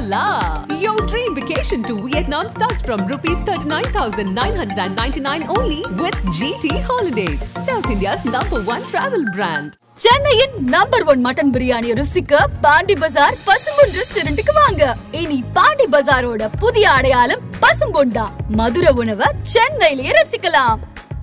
la! Your dream vacation to Vietnam starts from rupees 39,999 only with GT Holidays, South India's #1 travel brand. சென்னையின் #1 mutton biryani ருசிக்க பாண்டி பஜார் பசும்பொன் ரெஸ்டாரண்ட்டுக்கு வாங்க. இனி பாண்டி பஜாரோட புதிய அடையாளம் பசும்பொன் தான். மதுரை உணவை சென்னையிலேயே ரசிக்கலாம்.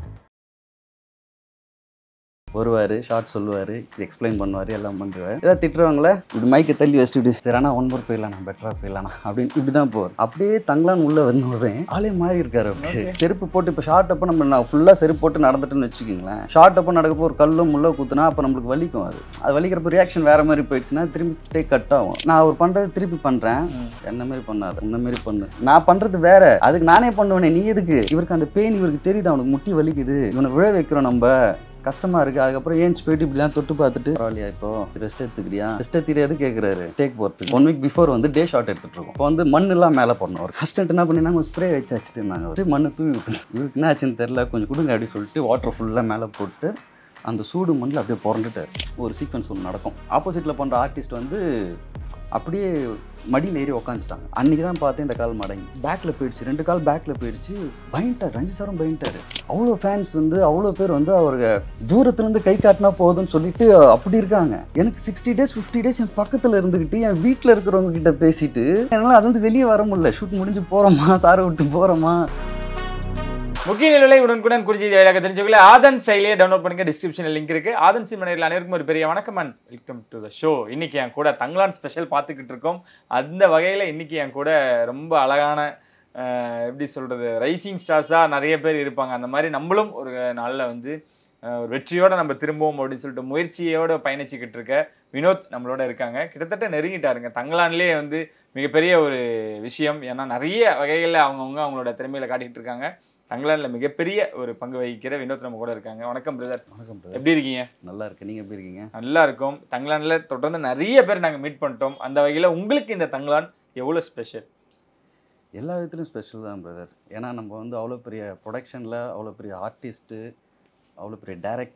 வருவார், ஷார்ட் சொல்லுவார், எக்ஸ்பிளைன் பண்ணுவார், எல்லாம் பண்ணுவார். ஏதாவது திட்டுறவங்கள இப்படி மைக்கை தள்ளி வச்சுட்டு சரி ஆனால் 1 more போயிடலாண்ணா, பெட்டராக போயிடலாண்ணா அப்படின்னு இப்படி தான் போவார். அப்படியே தங்கலான்னு உள்ளே வந்தோடனே ஆளே மாறி இருக்காரு. அப்படி செருப்பு போட்டு இப்போ ஷார்ட் அப்போ நம்ம ஃபுல்லாக செருப்பு போட்டு நடந்துட்டுன்னு வச்சுக்கிங்களேன். ஷார்ட் அப்போ நடக்கப்போ ஒரு கல்லோ முள்ளோ குத்துனா அப்போ நம்மளுக்கு வலிக்கும். அது வலிக்கிறப்ப ரியாக்ஷன் வேறு மாதிரி போயிடுச்சுன்னா திரும்பி கட் ஆகும். நான் அவர் பண்ணுறது திருப்பி பண்ணுறேன், என்ன மாதிரி பண்ணாது, இந்த மாதிரி பண்ணு, நான் பண்ணுறது வேற, அதுக்கு நானே பண்ணுவேனே, நீ எதுக்கு? இவருக்கு அந்த பெயின் இவருக்கு தெரியுது, அவனுக்கு முட்டி வலிக்குது, இவனை விழ வைக்கிறோம், நம்ம கஷ்டமாக இருக்குது. அதுக்கப்புறம் ஏஞ்சி போயிட்டு இப்படிலாம் தொட்டு பார்த்துட்டு பரவாயில்லையா இப்போ ரெஸ்ட் எடுத்துக்கிறியா, ரெஸ்ட் எடுத்துக்கிறியாது கேட்குறாரு. டேக் போகிறதுக்கு 1 week பிஃபோர் வந்து டே ஷார்ட் எடுத்துகிட்டு இருக்கோம். இப்போ வந்து மண்ணெல்லாம் மேலே பண்ணோம். ஒரு அசிஸ்டன்ட் என்ன பண்ணியிருந்தாங்க, ஸ்ப்ரே வச்சுட்டு இருந்தாங்க. ஒரு மண்ணு தூவி இவருக்கு என்ன ஆச்சுன்னு தெரில, கொஞ்சம் கொடுங்க அப்படின்னு சொல்லிட்டு வாட்டர் ஃபுல்லாக மேலே போட்டு அந்த சூடு மண்ணில் அப்படியே புரண்டுட்டார். ஒரு சீக்வன்ஸ் ஒன்று நடக்கும். ஆப்போசிட்டில் பண்ணுற ஆர்டிஸ்ட் வந்து அப்படியே மடியில் ஏறி உக்காந்துட்டாங்க. அன்றைக்கி தான் பார்த்தேன் இந்த கால் மடங்கி பேக்கில் போயிடுச்சு, 2 கால் பேக்கில் போயிடுச்சு. பயன்ட்டார், ரஞ்சித் சாரும் பயன்ட்டார். அவ்வளோ ஃபேன்ஸ் வந்து அவ்வளோ பேர் வந்து அவருக்கு தூரத்துலேருந்து கை காட்டினா போதும்னு சொல்லிட்டு அப்படி இருக்காங்க. எனக்கு 60 days 50 days என் பக்கத்தில் இருந்துக்கிட்டு என் வீட்டில் இருக்கிறவங்க கிட்ட பேசிட்டு என்னால் அது வந்து வெளியே வர முடியல. ஷூட் முடிஞ்சு போகிறோமா, சாரை விட்டு போகிறோமா. முக்கிய நிலை உடனுக்குடன் குறிஞ்சி வேலையாக தெரிஞ்சுக்கல ஆதன் செயலியை டவுன்லோட் பண்ணுங்க. டிஸ்கிரிப்ஷனில் லிங்க் இருக்குது. ஆதன் சிம்மனையில் அனைவருக்கும் ஒரு பெரிய வணக்கம் and welcome to the show. இன்றைக்கி என் கூட தங்கலான் ஸ்பெஷல் பார்த்துக்கிட்டு இருக்கோம். அந்த வகையில் இன்றைக்கி என் கூட ரொம்ப அழகான எப்படி சொல்கிறது, ரைசிங் ஸ்டார்ஸாக நிறைய பேர் இருப்பாங்க. அந்த மாதிரி நம்மளும் ஒரு நாளில் வந்து ஒரு வெற்றியோடு நம்ம திரும்பவும் அப்படின்னு சொல்லிட்டு முயற்சியோடு பயணிச்சுக்கிட்டு இருக்க வினோத் நம்மளோட இருக்காங்க. கிட்டத்தட்ட நெருங்கிட்டாருங்க. தங்கலான்லேயே வந்து மிகப்பெரிய ஒரு விஷயம். ஏன்னா நிறைய வகைகளில் அவங்களோட திறமையில காட்டிகிட்டு இருக்காங்க. தங்கலானில் மிகப்பெரிய ஒரு பங்கு வகிக்கிற வினோத் நம்ம கூட இருக்காங்க. வணக்கம் பிரதர். வணக்கம் பிரதர். எப்படி இருக்கீங்க? நல்லா இருக்கு, நீங்கள் எப்படி இருக்கீங்க? நல்லா இருக்கும். தங்கலானில் தொடர்ந்து நிறைய பேர் நாங்கள் மீட் பண்ணிட்டோம். அந்த வகையில் உங்களுக்கு இந்த தங்கலான் எவ்வளோ ஸ்பெஷல்? எல்லா விதத்துலையும் ஸ்பெஷல் தான் பிரதர். ஏன்னா நம்ம வந்து அவ்வளோ பெரிய ப்ரொடக்ஷனில் அவ்வளோ பெரிய ஆர்டிஸ்ட்டு, அவ்வளோ பெரிய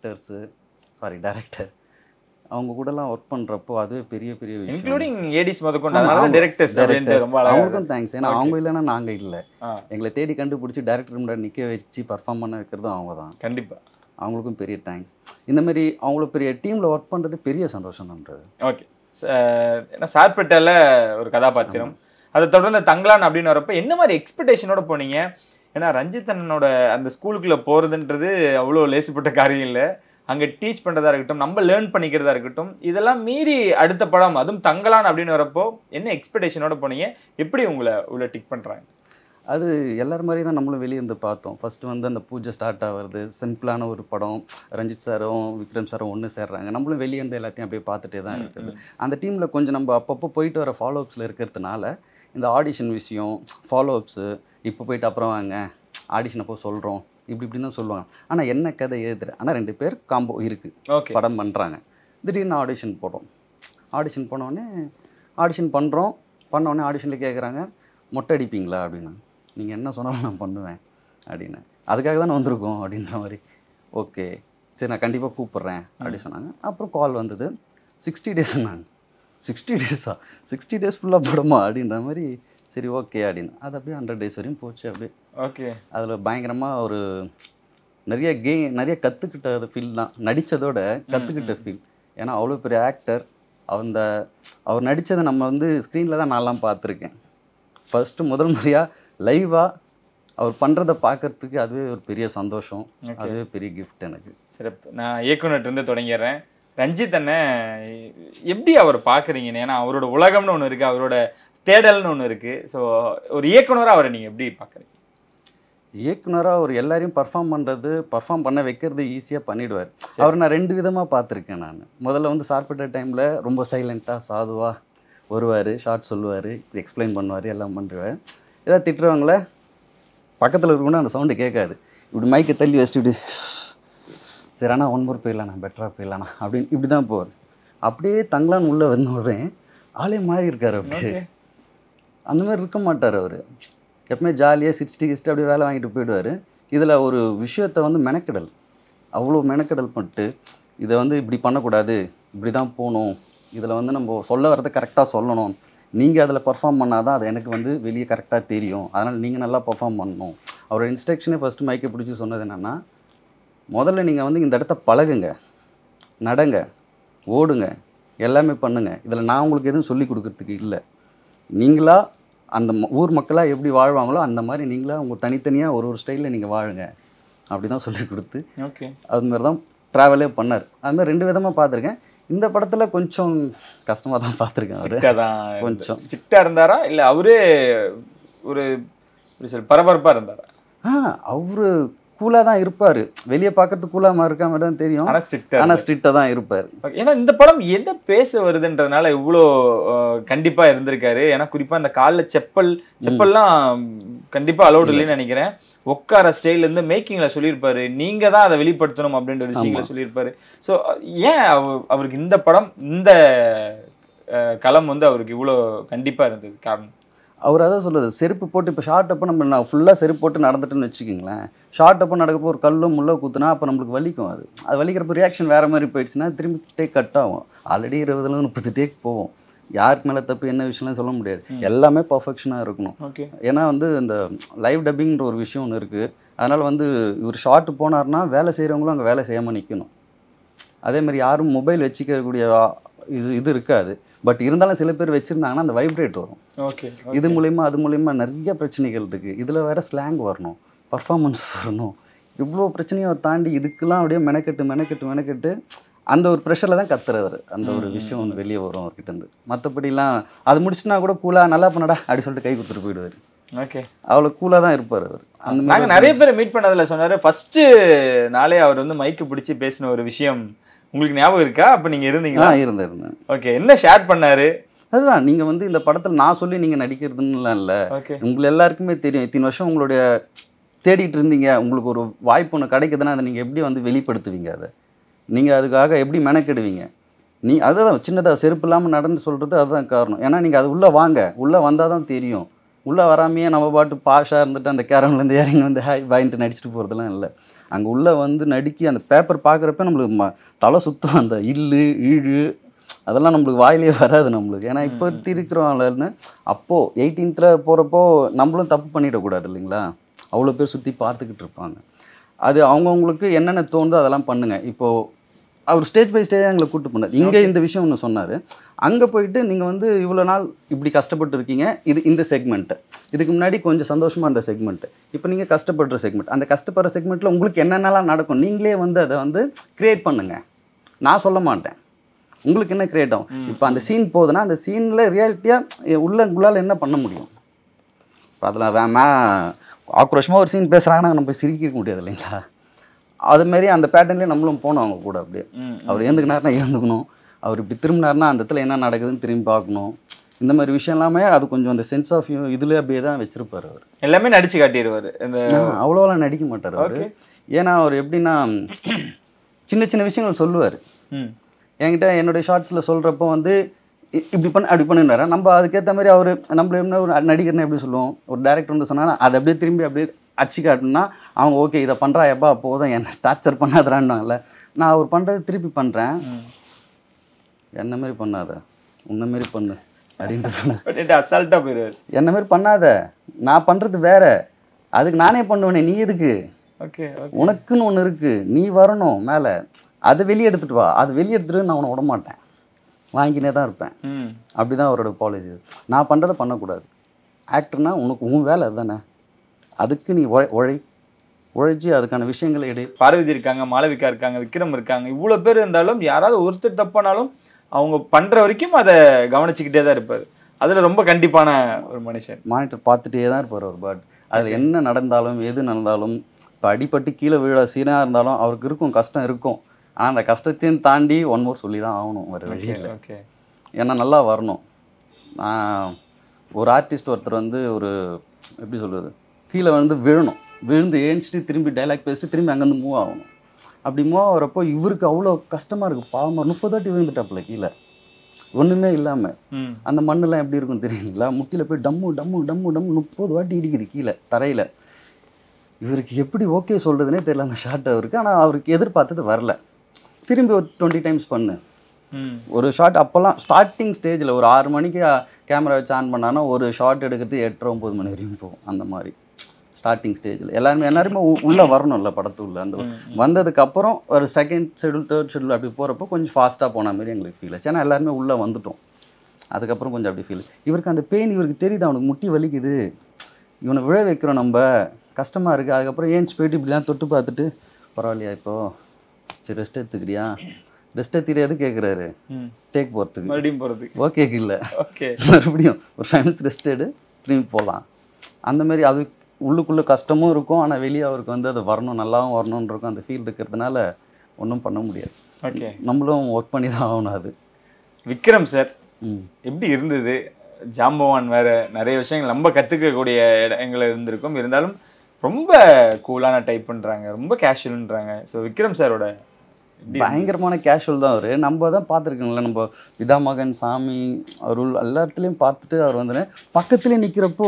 டைரக்டர் அவங்க கூடலாம் ஒர்க் பண்ணுறப்போ அதுவே பெரிய பெரிய விஷயம். இன்க்ளூடிங் ஏடிஸ் முதற்கொண்டு டைரக்டர்ஸ் ரொம்ப அவங்களுக்கும் தேங்க்ஸ். ஏன்னா அவங்க இல்லைன்னா நாங்கள் இல்லை. எங்களை தேடி கண்டுபிடிச்சி டைரக்டர் முன்னாடி நிற்க வச்சு பர்ஃபார்ம் பண்ண வைக்கிறதும் அவங்க தான். கண்டிப்பாக அவங்களுக்கும் பெரிய தேங்க்ஸ். இந்த மாதிரி அவங்கள பெரிய டீமில் ஒர்க் பண்ணுறது பெரிய சந்தோஷம் தான்ன்றது. ஓகே. ஏன்னா சார்பேட்டாவில் ஒரு கதாபாத்திரம், அதை தொடர்ந்து தங்கலான் அப்படின்னு வரப்போ என்ன மாதிரி எக்ஸ்பெக்டேஷனோட போனீங்க? ஏன்னா ரஞ்சித் அண்ணனோட அந்த ஸ்கூலுக்குள்ளே போகிறதுன்றது அவ்வளோ லேசுப்பட்ட காரியம் இல்லை. அங்கே டீச் பண்ணுறதா இருக்கட்டும், நம்ம லேர்ன் பண்ணிக்கிறதா இருக்கட்டும், இதெல்லாம் மீறி அடுத்த படம் அதுவும் தங்கலான் அப்படின்னு வரப்போ என்ன எக்ஸ்பெக்டேஷனோட போனீங்க? எப்படி உங்களை உள்ள டிக் பண்ணுறாங்க? அது எல்லார் மாதிரி தான் நம்மளும் வெளியே இருந்து பார்த்தோம். ஃபஸ்ட்டு வந்து அந்த பூஜை ஸ்டார்ட் ஆகிறது சிம்பிளான ஒரு படம், ரஞ்சித் சாரும் விக்ரம் சாரும் ஒன்று சேர்றாங்க. நம்மளும் வெளியே இருந்து எல்லாத்தையும் அப்படியே பார்த்துட்டே தான் இருக்குது. அந்த டீமில் கொஞ்சம் நம்ம அப்பப்போ போயிட்டு வர ஃபாலோஅப்ஸில் இருக்கிறதுனால இந்த ஆடிஷன் விஷயம், ஃபாலோஅப்ஸு, இப்போ போயிட்டு அப்புறம் வாங்க ஆடிஷன் அப்போ சொல்கிறோம், இப்படின்னு தான் சொல்லுவாங்க. ஆனால் என்ன கதை எழுதுற, ஆனால் 2 பேர் காம்போ இருக்குது, படம் பண்ணுறாங்க. திடீர்னு ஆடிஷன் போடுறோம். ஆடிஷன் போனோடனே ஆடிஷன் பண்ணோடனே ஆடிஷனில் கேட்குறாங்க மொட்டை அடிப்பீங்களா அப்படின்னு. நீங்கள் என்ன சொன்னாலும் நான் பண்ணுவேன் அப்படின்னு. அதுக்காக தான் வந்திருக்கோம் அப்படின்ற மாதிரி. ஓகே சரி நான் கண்டிப்பாக கூப்பிட்றேன் அப்படி சொன்னாங்க. அப்புறம் கால் வந்தது. 60 daysனாங்க. 60 days 60 days ஃபுல்லாக படமா அப்படின்ற மாதிரி. சரி ஓகே அப்படின்னு. அது அப்படியே 100 days வரையும் போச்சு அப்படியே. ஓகே. அதில் பயங்கரமாக ஒரு நிறைய கற்றுக்கிட்ட ஃபீல் தான். நடித்ததோட கற்றுக்கிட்ட ஃபீல். ஏன்னா அவ்வளோ பெரிய ஆக்டர். அவர் நடித்ததை நம்ம வந்து ஸ்க்ரீனில் தான் நான்லாம் பார்த்துருக்கேன். ஃபஸ்ட்டு முதல் முறையாக லைவாக அவர் பண்ணுறதை பார்க்கறதுக்கு அதுவே ஒரு பெரிய சந்தோஷம், அதுவே பெரிய கிஃப்ட் எனக்கு. சிறப்பு. நான் இயக்குனர்கிட்டருந்து தொடங்கிடுறேன். ரஞ்சித் அண்ணன் எப்படி அவர் பார்க்குறீங்கன்னு? ஏன்னா அவரோட உலகம்னு ஒன்று இருக்குது, அவரோட தேடல்னு ஒன்று இருக்குது. ஸோ ஒரு இயக்குனராக அவரை நீங்கள் எப்படி பார்க்குறீங்க? இயக்குனராக அவர் எல்லாரையும் பர்ஃபார்ம் பண்ண வைக்கிறது ஈஸியாக பண்ணிவிடுவார். அவர் நான் 2 விதமாக பார்த்துருக்கேன். நான் முதல்ல வந்து சார்பட்ட டைமில் ரொம்ப சைலண்ட்டாக சாதுவாக வருவார், ஷார்ட் சொல்லுவார், எக்ஸ்பிளைன் பண்ணுவார், எல்லாம் பண்ணுவார். ஏதாவது திட்டுறவங்கள பக்கத்தில் இருக்கணும்னா அந்த சவுண்டு கேட்காது. இப்படி மைக்கை தள்ளி வச்சுட்டு இப்படி சரி ஆனால் 1 more போயிடலாண்ணா, பெட்டராக போயிடலாண்ணா அப்படின்னு இப்படி தான் போவார். அப்படியே தங்கலான்னு உள்ளே வந்தோடனே ஆளே மாறி இருக்கார். அப்படி அந்த மாதிரி இருக்க மாட்டார் அவர். எப்பவுமே ஜாலியாக சிரிச்சிட்டு அப்படியே வேலை வாங்கிட்டு போயிடுவார். இதில் ஒரு விஷயத்தை வந்து மெனக்கெடல், அவ்வளோ மெனக்கெடல் பண்ணிட்டு இதை வந்து இப்படி பண்ணக்கூடாது, இப்படி தான் போகணும், இதில் வந்து நம்ம சொல்ல வரதை கரெக்டாக சொல்லணும், நீங்கள் அதில் பர்ஃபார்ம் பண்ணால் தான் அது எனக்கு வந்து வெளியே கரெக்டாக தெரியும். அதனால் நீங்கள் நல்லா பர்ஃபார்ம் பண்ணணும். அவரோட இன்ஸ்ட்ரக்ஷனே ஃபஸ்ட்டு மைக்கை பிடிச்சி சொன்னது என்னென்னா, முதல்ல நீங்கள் வந்து இந்த இடத்த பழகுங்க, நடங்க, ஓடுங்க, எல்லாமே பண்ணுங்கள். இதில் நான் உங்களுக்கு எதுவும் சொல்லி கொடுக்குறதுக்கு இல்லை. நீங்களா அந்த ஊர் மக்களாக எப்படி வாழ்வாங்களோ அந்த மாதிரி நீங்களாக உங்கள் தனித்தனியாக ஒரு ஸ்டைலில் நீங்கள் வாழுங்க அப்படி தான் சொல்லி கொடுத்து ஓகே அதுமாரி தான் ட்ராவலே பண்ணார். அதுமாதிரி 2 விதமாக பார்த்துருக்கேன். இந்த படத்தில் கொஞ்சம் கஷ்டமாக தான் பார்த்துருக்கேன். அவர் கொஞ்சம் ஸ்ட்ரிக்டாக இருந்தாரா இல்லை அவரே ஒரு பரபரப்பாக இருந்தாரா? அவரு கூலாக தான் இருப்பார். வெளியே பார்க்கறதுக்கு கூலாக இருக்க மாதிரி தான் தெரியும், ஆனால் ஸ்ட்ரிக்டாக தான் இருப்பார். ஏன்னா இந்த படம் எதை பேச வருதுன்றதுனால இவ்வளோ கண்டிப்பாக இருந்திருக்காரு. ஏன்னா குறிப்பாக அந்த காலில் செப்பல்லாம் கண்டிப்பாக அலௌட் இல்லைன்னு நினைக்கிறேன். உட்கார ஸ்டைலேருந்து மேக்கிங்கில் சொல்லியிருப்பாரு, நீங்கள் தான் அதை வெளிப்படுத்தணும் அப்படின்ற விஷயங்களை சொல்லியிருப்பாரு. ஸோ ஏன் அவருக்கு இந்த படம் இந்த களம் வந்து அவருக்கு இவ்வளோ கண்டிப்பாக இருந்தது காரணம்? அவர் அதான் சொல்லுது, செருப்பு போட்டு இப்போ ஷார்ட் அப்போ நான் ஃபுல்லாக செருப்பு போட்டு நடந்துட்டுன்னு வச்சுக்கிங்களேன், ஷார்ட் அப்போ நடக்கப்போ ஒரு கல்லோ முள்ளோ குத்துனா அப்போ நம்மளுக்கு வலிக்கும். அது வலிக்கிறப்ப ரியாக்ஷன் வேறு மாதிரி போயிடுச்சுன்னா திரும்பி டேக் கட் ஆகும். ஆல்ரெடி 20-30 டேக் போகும். யாருக்கு மேலே தப்பு என்ன விஷயம்லாம் சொல்ல முடியாது. எல்லாமே பர்ஃபெக்ஷனாக இருக்கணும். ஏன்னா வந்து இந்த லைவ் டப்பிங்கிற ஒரு விஷயம் ஒன்று இருக்குது. அதனால் வந்து இவர் ஷார்ட் போனார்னா வேலை செய்கிறவங்களும் அங்கே வேலை செய்யாமல் நிற்கணும். அதேமாதிரி யாரும் மொபைல் வச்சுக்கக்கூடிய இது இருக்காது. பட் இருந்தாலும் சில பேர் வச்சுருந்தாங்கன்னா அந்த வைப்ரேட் வரும். இது மூலிமா அது மூலிமா நிறைய பிரச்சனைகள் இருக்குது. இதில் வேறு ஸ்லாங் வரணும், பர்ஃபார்மன்ஸ் வரணும், இவ்வளோ பிரச்சனையை தாண்டி இதுக்கெல்லாம் அப்படியே மெனக்கெட்டு அந்த ஒரு ப்ரெஷரில் தான் கத்துறவர். அந்த ஒரு விஷயம் ஒன்று வெளியே வரும் அவர்கிட்டருந்து. மற்றபடிலாம் அது முடிச்சுனா கூட கூலாக நல்லா பண்ணடா அப்படி சொல்லிட்டு கை கொடுத்துட்டு போயிடுவார். ஓகே, அவ்வளோ கூலாக தான் இருப்பார் அவர். அந்த நாங்கள் நிறைய பேர் மீட் பண்ணதில் சொன்னார், ஃபஸ்ட்டு நாளே அவர் வந்து மைக்கு பிடிச்சி பேசின ஒரு விஷயம் உங்களுக்கு ஞாபகம் இருக்கா? அப்போ நீங்கள் இருந்தீங்களா? இருந்தேன். ஓகே, என்ன ஷேர் பண்ணாரு? அதுதான், நீங்கள் வந்து இந்த படத்தில் நான் சொல்லி நீங்கள் நடிக்கிறதுன்னுலாம் இல்லை, உங்களுக்கு எல்லாருக்குமே தெரியும். இத்தனை வருஷம் உங்களுடைய தேடிட்டு இருந்தீங்க, உங்களுக்கு ஒரு வாய்ப்பு ஒன்று கிடைக்குதுன்னா அதை நீங்கள் எப்படி வந்து வெளிப்படுத்துவீங்க? அதை நீங்கள் அதுக்காக எப்படி மெனக்கெடுவீங்க? அதுதான் சின்னதாக செருப்பு இல்லாமல் நடந்து சொல்கிறது அதுதான் காரணம். ஏன்னா நீங்கள் அது உள்ளே வாங்க, உள்ளே வந்தால் தான் தெரியும். உள்ளே வராமையே நம்ம பாட்டு பாஷாக இருந்துட்டு அந்த கேரம்லேருந்து இறங்கி வந்து ஹாய் பாயின்ட்டு நடிச்சுட்டு போகிறதுலாம் இல்லை. அங்கே உள்ளே வந்து நடிக்கி அந்த பேப்பர் பார்க்குறப்ப நம்மளுக்கு தலை சுத்தம், அந்த ஈழு அதெல்லாம் நம்மளுக்கு வாயிலே வராது நம்மளுக்கு. ஏன்னா இப்போ இருக்கிறவங்கன்னு அப்போது 18th போகிறப்போ நம்மளும் தப்பு பண்ணிடக்கூடாது இல்லைங்களா? அவ்வளோ பேர் சுற்றி பார்த்துக்கிட்டு இருப்பாங்க. அது அவங்கவுங்களுக்கு என்னென்ன தோணுதோ அதெல்லாம் பண்ணுங்கள். இப்போது அவர் ஸ்டேஜ் பை ஸ்டேஜாக எங்களை கூப்பிட்டு போனார். இங்கே இந்த விஷயம் ஒன்று சொன்னார், அங்கே போயிட்டு நீங்கள் வந்து இவ்வளோ நாள் இப்படி கஷ்டப்பட்டு இருக்கீங்க, இந்த செக்மெண்ட்டு, இதுக்கு முன்னாடி கொஞ்சம் சந்தோஷமாக இருந்த செக்மெண்ட்டு, இப்போ நீங்கள் கஷ்டப்படுற செக்மெண்ட், அந்த கஷ்டப்படுற செக்மெண்ட்டில் உங்களுக்கு என்னென்னலாம் நடக்கும் நீங்களே வந்து அதை வந்து க்ரியேட் பண்ணுங்கள். நான் சொல்ல மாட்டேன், உங்களுக்கு என்ன க்ரியேட் ஆகும். இப்போ அந்த சீன் போகுதுன்னா அந்த சீனில் ரியாலிட்டியாக உங்களால் என்ன பண்ண முடியும்? இப்போ அதில் ஆக்ரோஷமாக ஒரு சீன் பேசுகிறாங்கன்னா நம்ம போய் சிரிக்க முடியாது இல்லைங்களா? அதுமாரி அந்த பேட்டர்ன்லேயே நம்மளும் போனோம் அவங்க கூட. அப்படியே அவர் ஏந்துக்கினார்னா ஏந்துக்கணும், அவர் இப்படி திரும்பினார்னா அந்த இடத்துல என்ன நடக்குதுன்னு திரும்பி பார்க்கணும். இந்த மாதிரி விஷயம் எல்லாமே அது கொஞ்சம் அந்த சென்ஸ் ஆஃப் இதில் அப்படியே தான் வச்சுருப்பார். அவர் எல்லாமே நடித்து காட்டிடுவார். இந்த அவ்வளோலாம் நடிக்க மாட்டார் அவர். ஏன்னா அவர் எப்படின்னா சின்ன சின்ன விஷயங்கள் சொல்லுவார். என்கிட்ட என்னுடைய ஷார்ட்ஸில் சொல்கிறப்போ வந்து இப்படி அப்படி பண்ணுறாரு. நம்ம அதுக்கேற்ற மாதிரி அவர் நம்மள என்ன ஒரு நடிகர்னு எப்படி சொல்லுவோம், ஒரு டேரக்டர் வந்து சொன்னால் அதை அப்படியே திரும்பி அப்படியே அச்சு காட்டணும்னா அவங்க ஓகே இதை பண்ணுறா எப்பா போதும் என்ன டார்ச்சர் பண்ணாதான்னுவாங்கல்ல. நான் அவர் பண்ணுறது திருப்பி பண்ணுறேன், என்ன மாதிரி பண்ணாத உன்ன மாரி பண்ணு அப்படின்ட்டு அசால்ட்டாக போயிடுவார். என்ன மாதிரி பண்ணாத, நான் பண்ணுறது வேற, அதுக்கு நானே பண்ணுவேனே, நீ எதுக்கு, உனக்குன்னு ஒன்று இருக்குது, நீ வரணும் மேலே, அதை வெளியே எடுத்துகிட்டு வா, அது வெளியே எடுத்துகிட்டு நான் உன்னை விட மாட்டேன், வாங்கினே தான் இருப்பேன். அப்படி தான் அவரோட பாலிசி. நான் பண்ணுறதை பண்ணக்கூடாது. ஆக்டர்னா உனக்கு உன் வேலை அதுதானே, அதுக்கு நீ உழைச்சி அதுக்கான விஷயங்களை எடு. பார்வதி இருக்காங்க, மாளவிகா இருக்காங்க, விக்ரம் இருக்காங்க, இவ்வளோ பேர் இருந்தாலும் யாராவது ஒருத்தர் தப்பானாலும் அவங்க பண்ணுற வரைக்கும் அதை கவனிச்சுக்கிட்டே தான் இருப்பார். அதில் ரொம்ப கண்டிப்பான ஒரு மனுஷன். மானிட்டர் பார்த்துட்டே தான் இருப்பார் அவர். பட் அதில் என்ன நடந்தாலும் எது நடந்தாலும், இப்போ அடிப்பட்டு கீழே விழ சீனாக இருந்தாலும் அவருக்கு இருக்கும், கஷ்டம் இருக்கும். ஆனால் அந்த கஷ்டத்தையும் தாண்டி ஒன் மோர் சொல்லி தான் ஆகணும் வேறு வழியில். ஏன்னா நல்லா வரணும். ஒரு ஆர்டிஸ்ட் ஒருத்தர் வந்து ஒரு எப்படி சொல்கிறது, கீழே வந்து விழுந்து ஏஞ்சிட்டு திரும்பி டைலாக் பேசிட்டு திரும்பி அங்கேருந்து மூவ் ஆகணும். அப்படி மூவ் ஆகிறப்போ இவருக்கு அவ்வளோ கஷ்டமாக இருக்குது. பாவமாக 30 வாட்டி விழுந்துட்டாப்புல கீழே, ஒன்றுமே இல்லாமல். அந்த மண்ணெல்லாம் எப்படி இருக்கும் தெரியுங்களா, முட்டியில் போய் டம்மு 30 வாட்டி இடிக்குது கீழே தரையில். இவருக்கு எப்படி ஓகே சொல்கிறதுனே தெரியல அந்த ஷாட் அவருக்கு. ஆனால் அவருக்கு எதிர்பார்த்தது வரல. திரும்பி ஒரு 20 டைம்ஸ் பண்ணு ஒரு ஷாட். அப்போல்லாம் ஸ்டார்டிங் ஸ்டேஜில் ஒரு 6 மணிக்கு கேமரா வச்சு ஆன் பண்ணானா ஒரு ஷார்ட் எடுக்கிறது 8-9 மணி வரைக்கும் போகும். அந்த மாதிரி ஸ்டார்டிங் ஸ்டேஜில் எல்லாருமே உள்ளே வரணும்ல படத்துக்குள்ள. அந்த வந்ததுக்கப்புறம் ஒரு செகண்ட் ஷெடியூல் தேர்ட் ஷெடியூல் அப்படி போகிறப்போ கொஞ்சம் ஃபாஸ்ட்டாக போன மாதிரி எங்களுக்கு ஃபீல் ஆச்சு. ஏன்னா எல்லாருமே உள்ளே வந்துட்டோம். அதுக்கப்புறம் கொஞ்சம் அப்படி ஃபீல். இவருக்கு அந்த பெயின் இவருக்கு தெரியுது, அவனுக்கு முட்டி வலிக்குது, இவனை விழ வைக்கிறோம் நம்ம, கஷ்டமாக இருக்குது. அதுக்கப்புறம் ஏஞ்சி போயிட்டு இப்படிலாம் தொட்டு பார்த்துட்டு பரவாயில்லையா இப்போது, சரி ரெஸ்ட் எடுத்துக்கிறியா, ரெஸ்ட் எடுத்துக்கிறியாது கேட்குறாரு. டேக் போகிறதுக்கு மறுபடியும் போகிறதுக்கு ஓகேக்கு இல்லை, ஓகே மறுபடியும் ஒரு 5 minutes ரெஸ்ட் எடு திரும்பி போகலாம். அந்தமாரி அது உள்ளுக்குள்ளே கஷ்டமும் இருக்கும், ஆனால் வெளியே அவருக்கு வந்து அது வரணும், நல்லாவும் வரணும்னு இருக்கும். அந்த ஃபீல் இருக்கிறதுனால ஒன்றும் பண்ண முடியாது. ஓகே, நம்மளும் ஒர்க் பண்ணி தான் ஆகணும். அது விக்ரம் சார் எப்படி இருந்தது? ஜாம்பவான் வேற நிறைய விஷயங்கள் நம்ம கற்றுக்கக்கூடிய இடங்கள் இருந்திருக்கும். இருந்தாலும் ரொம்ப கூலான டைப் பண்ணுறாங்க, ரொம்ப கேஷுவல்ன்றாங்க. ஸோ விக்ரம் சாரோட பயங்கரமான கேஷுவல் தான் அவர். நம்ம தான் பார்த்துருக்கோங்களே, நம்ம விதாமகன், சாமி, அருள் எல்லாத்துலேயும் பார்த்துட்டு அவர் வந்து பக்கத்துலேயே நிற்கிறப்போ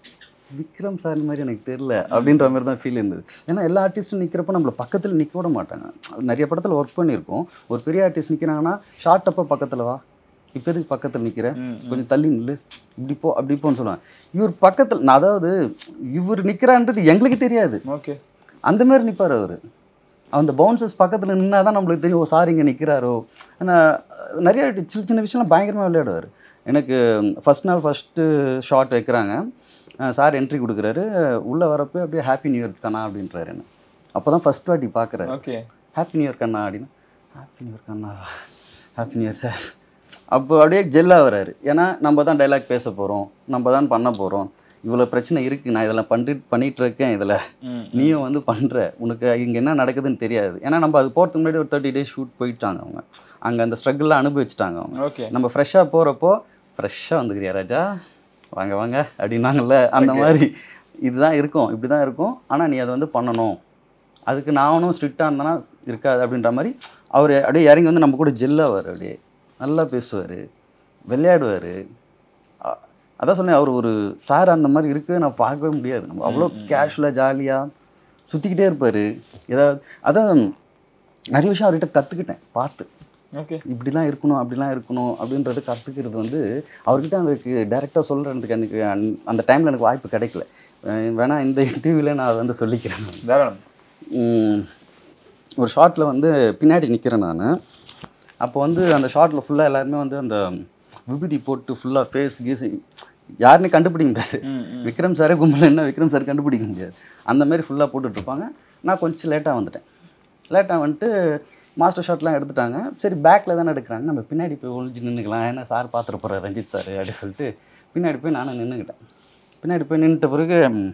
விக்ரம் சார் மாதிரி எனக்கு தெரியல அப்படின்ற மாதிரி தான் ஃபீல் இருந்தது. ஏன்னா எல்லா ஆர்டிஸ்ட்டும் நிற்கிறப்போ நம்மளை பக்கத்தில் நிற்க விட மாட்டாங்க. நிறைய படத்தில் ஒர்க் பண்ணியிருக்கோம். ஒரு பெரிய ஆர்டிஸ்ட் நிற்கிறாங்கன்னா ஷார்ட் அப்போ பக்கத்தில் வா, இப்போ எதுக்கு பக்கத்தில் நிற்கிறேன், கொஞ்சம் தள்ளி நில்லு, இப்படி போ அப்படி போன்னு சொல்லுவாங்க. இவர் பக்கத்தில், நான் அதாவது இவர் நிற்கிறான்றது எங்களுக்கு தெரியாது. ஓகே, அந்த மாதிரி நிற்பார் அவர். அந்த பவுன்சர்ஸ் பக்கத்தில் நின்னா தான் நம்மளுக்கு தெரியும், ஓ சார் இங்கே நிற்கிறாரோ. ஆனால் நிறைய சின்ன சின்ன விஷயம்லாம் பயங்கரமாக விளையாடுவார். எனக்கு ஃபஸ்ட்டு ஷாட் வைக்கிறாங்க, சார் என்ட்ரி கொடுக்குறாரு, உள்ளே வரப்போ அப்படியே ஹாப்பி நியூ இயர் கண்ணா அப்படின்றாரு. என்ன அப்போ தான் ஃபஸ்ட் வாட்டி பார்க்குறாரு. ஓகே, ஹாப்பி நியூ இயர் கண்ணா அப்படின்னா, ஹாப்பி நியூ இயர் கண்ணா, ஹாப்பி நியூ இயர் சார். அப்போ அப்படியே ஜெல்லாக வர்றாரு. ஏன்னா நம்ம தான் டைலாக் பேச போகிறோம், நம்ம தான் பண்ண போகிறோம், இவ்வளோ பிரச்சனை இருக்குது, நான் இதெல்லாம் பண்ணிட்டு இருக்கேன், இதில் நீயும் வந்து பண்ணுற, உனக்கு இங்கே என்ன நடக்குதுன்னு தெரியாது. ஏன்னா நம்ம அது போகிறதுக்கு முன்னாடி ஒரு 30 days ஷூட் போயிட்டாங்க அவங்க, அங்கே அந்த ஸ்ட்ரகிள்லாம் அனுபவிச்சிட்டாங்க அவங்க. ஓகே, நம்ம ஃப்ரெஷ்ஷாக போகிறப்போ ஃப்ரெஷ்ஷாக வந்துக்கிறியா ராஜா, வாங்க வாங்க அப்படின்னாங்கல்ல, அந்த மாதிரி இதுதான் இருக்கும், இப்படி தான் இருக்கும், ஆனால் நீ அதை வந்து பண்ணணும், அதுக்கு நானும் ஸ்ட்ரிக்டாக இருந்தேன்னா இருக்காது அப்படின்ற மாதிரி அவர் அப்படியே இறங்கி வந்து நம்ம கூட ஜெல்லாவார். அப்படியே நல்லா பேசுவார், விளையாடுவார். அதான் சொன்னேன், அவர் ஒரு சார் அந்த மாதிரி இருக்கவே நான் பார்க்கவே முடியாது. நம்ம அவ்வளோ கேஷுவலாக ஜாலியாக சுற்றிக்கிட்டே இருப்பார். ஏதாவது அதான் நிறைய விஷயம் அவர்கிட்ட கற்றுக்கிட்டேன் பார்த்து. ஓகே, இப்படிலாம் இருக்கணும் அப்படிலாம் இருக்கணும் அப்படின்றது கற்றுக்கிறது வந்து அவர்கிட்ட அதுக்கு டைரெக்டாக சொல்கிறதுக்கு எனக்கு அந்த டைமில் எனக்கு வாய்ப்பு கிடைக்கல. வேணால் இந்த இன்டர்வியூவில் நான் அதை வந்து சொல்லிக்கிறேன். ஒரு ஷார்ட்டில் வந்து பின்னாடி நிற்கிறேன் நான். அப்போ வந்து அந்த ஷார்ட்டில் ஃபுல்லாக எல்லாருமே வந்து அந்த விபூதி போட்டு ஃபுல்லாக ஃபேஸ் கீஸ் யாருமே கண்டுபிடிக்க முடியாது. விக்ரம் சாரே கும்பல் என்ன விக்ரம் சார் கண்டுபிடிக்க முடியாது. அந்த மாதிரி ஃபுல்லாக போட்டுட்ருப்பாங்க. நான் கொஞ்சம் லேட்டாக வந்துட்டேன். லேட்டாக வந்துட்டு மாஸ்டர் ஷாட்லாம் எடுத்துட்டாங்க. சரி பேக்கில் தானே எடுக்கிறாங்க, நம்ம பின்னாடி போய் ஒழிஞ்சு நின்றுக்கலாம், ஏன்னா சார் பார்த்துட்டு போகிறார் ரஞ்சித் சார் அப்படின்னு சொல்லிட்டு பின்னாடி போய் நானும் நின்றுக்கிட்டேன். பின்னாடி போய் நின்றுட்ட பிறகு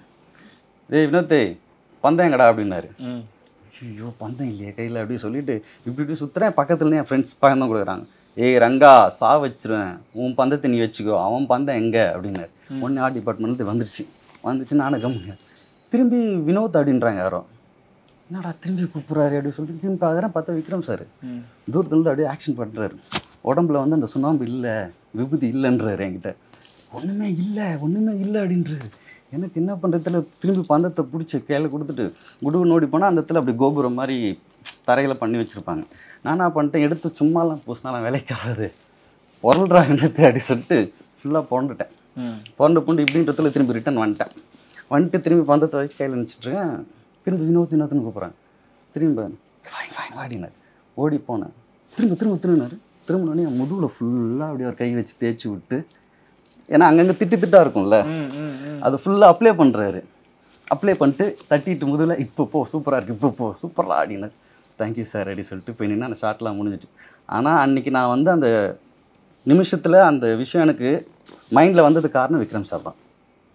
ஏய் வினோத்தே பந்தயங்கடா அப்படின்னாரு. ஐயோ பந்தம் இல்லையே கையில் அப்படின்னு சொல்லிட்டு இப்படி சுற்றுறேன். பக்கத்துலேருந்து என் ஃப்ரெண்ட்ஸ் பந்தம் கொடுக்குறாங்க. ஏய் ரங்கா சா வச்சிருவேன், உன் பந்தத்தை நீ வச்சுக்கோ, அவன் பந்தம் எங்கே அப்படின்னாரு. ஒன்று ஆர்ட் டிபார்ட்மெண்ட்லேருந்து வந்துச்சு நானும் கம்முங்க. திரும்பி வினோத் அப்படின்றாங்க யாரோ. என்னடா திரும்பி கூப்பிட்றாரு அப்படின்னு சொல்லிட்டு திரும்பி பார்க்குறேன். பார்த்தா விக்ரம் சார் தூரத்துலேருந்து அப்படியே ஆக்ஷன் பண்ணுறாரு. உடம்புல வந்து அந்த சுண்ணாம்பு இல்லை, விபூதி இல்லைன்றாரு. என்கிட்ட ஒன்றுமே இல்லை அப்படின்றாரு. எனக்கு என்ன பண்ணுறதுல திரும்பி பந்தத்தை பிடிச்சி கையில் கொடுத்துட்டு குடுவு நோடி போனால் அந்த இடத்துல அப்படி கோபுரம் மாதிரி தரையில் பண்ணி வச்சுருப்பாங்க. நானாக பண்ணிட்டேன், எடுத்து சும்மாலாம் பூசினாலாம் வேலைக்காகாது, பொருள்றாங்கன்னு அப்படி சொல்லிட்டு ஃபுல்லாக புரண்டுட்டேன். புரண்டு இப்படின்றதுல திரும்பி ரிட்டன் வந்துட்டு திரும்பி பந்தத்தை வச்சு கையில் நினச்சிட்ருக்கேன். திரும்பி வினோத்னு கூப்பிட்றாங்க. திரும்பி வாங்க வாடினார். ஓடி போனேன். திரும்பினார். திரும்பினோடனே என் முதுகில் ஃபுல்லாக அப்படியே ஒரு கை வச்சு தேய்ச்சி விட்டு, ஏன்னா அங்கங்கே திட்டாக இருக்கும்ல, அது ஃபுல்லாக அப்ளை பண்ணுறாரு. அப்ளை பண்ணிட்டு தட்டிட்டு முதுகில் இப்போ போ சூப்பராக இருக்குது, இப்போ போ சூப்பராக ஆடினார். தேங்க்யூ சார் அப்படி சொல்லிட்டு போய் நின்று அந்த ஷார்ட்லாம் முடிஞ்சிட்டு. ஆனால் அன்றைக்கி நான் வந்து அந்த நிமிஷத்தில் அந்த விஷயம் எனக்கு மைண்டில் வந்தது காரணம் விக்ரம் சார் தான்.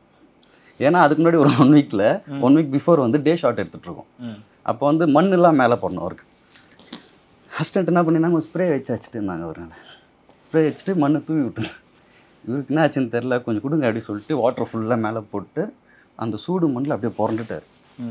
ஏன்னா அதுக்கு முன்னாடி ஒரு 1 வீக் பிஃபோர் வந்து டே ஷாட் எடுத்துகிட்ருக்கோம். அப்போ வந்து மண்ணெல்லாம் மேலே போடணும் அவருக்கு. அசிஸ்டன்ட் என்ன பண்ணியிருந்தாங்க, ஸ்ப்ரே வச்சுட்டு இருந்தாங்க. அவர் ஸ்ப்ரே வச்சுட்டு மண்ணை தூவி விட்டுருங்க. இவருக்கு என்ன ஆச்சுன்னு தெரில, கொஞ்சம் கொடுங்க அப்படி சொல்லிட்டு வாட்டர் ஃபுல்லாக மேலே போட்டு அந்த சூடு மண்ணில் அப்படியே புரண்டுட்டார்.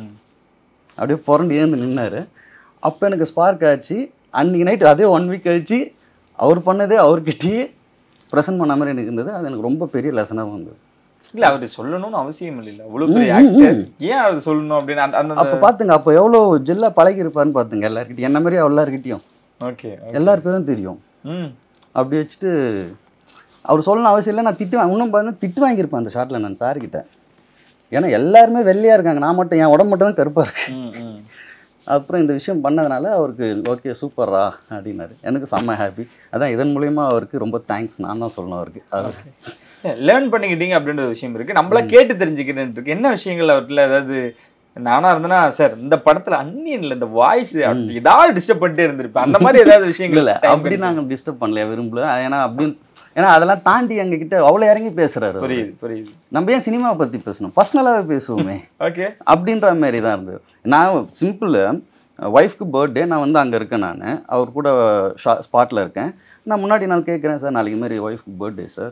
அப்படியே புரண்டு ஏந்து நின்னார். அப்போ எனக்கு ஸ்பார்க் ஆச்சு. அன்றைக்கி நைட்டு அதே 1 வீக் கழிச்சு அவர் பண்ணதே அவர்கிட்டயே ப்ரெசென்ட் பண்ண மாதிரி எனக்கு இருந்தது. அது எனக்கு ரொம்ப பெரிய லெசனாக வந்தது. இல்லை அவர் சொல்லணும்னு அவசியம் இல்லை, அவ்வளோ பெரிய ஆக்டர், ஏன் அவர் சொல்லணும் அப்படின்னு அப்போ பார்த்துங்க, அப்போ எவ்வளோ ஜெல்லாக பழகி இருப்பாருன்னு பார்த்துங்க. எல்லாருக்கிட்டையும் என்ன மாதிரி எல்லாருக்கிட்டையும் ஓகே எல்லார் பேரும் தெரியும். அப்படி வச்சுட்டு அவர் சொல்லணும் அவசியம் இல்லை. நான் இன்னும் பார்த்து திட்டு வாங்கியிருப்பேன் அந்த ஷாட்டில் நான் சார்கிட்ட. ஏன்னா எல்லாருமே வெள்ளையாக இருக்காங்க, நான் மட்டும் என் உடம்பு மட்டும் தான் கருப்பாக இருக்கு. அப்புறம் இந்த விஷயம் பண்ணதுனால அவருக்கு ஓகே சூப்பரா அப்படின்னாரு. எனக்கு செம்ம ஹாப்பி. அதான் இதன் மூலயமா அவருக்கு ரொம்ப தேங்க்ஸ் நான் தான் சொல்லணும் அவருக்கு. அவர் லேர்ன் பண்ணிக்கிட்டீங்க அப்படின்ற ஒரு விஷயம் இருக்குது. நம்மளா கேட்டு தெரிஞ்சுக்கிறேன் இருக்கு. என்ன விஷயங்கள் அவர்கிட்ட ஏதாவது நானா இருந்தேன்னா சார் இந்த படத்துல அன்னியன்ல இந்த வாய்ஸ் ஏதாவது டிஸ்டர்ப் பண்ணிட்டே இருந்திருப்பேன், அந்த மாதிரி ஏதாவது விஷயங்கள் இல்லை அப்படி நாங்கள் டிஸ்டர்ப் பண்ணல விரும்பல. ஏன்னா அப்படின்னு ஏன்னா அதெல்லாம் தாண்டி எங்ககிட்ட அவ்வளோ இறங்கி பேசுறாரு. புரியுது புரியுது. நம்ம ஏன் சினிமாவை பற்றி பேசணும், பர்சனலாகவே பேசுவோமே ஓகே அப்படின்ற மாதிரி தான் இருந்தது. நான் சிம்பிள் ஒய்ஃப்க்கு பர்த்டே, நான் வந்து அங்கே இருக்கேன், நான் அவர் கூட ஸ்பாட்டில் இருக்கேன். நான் முன்னாடி நாள் கேட்குறேன் சார் நாளைக்கு மாதிரி ஒய்ஃப்க்கு பர்த்டே சார்,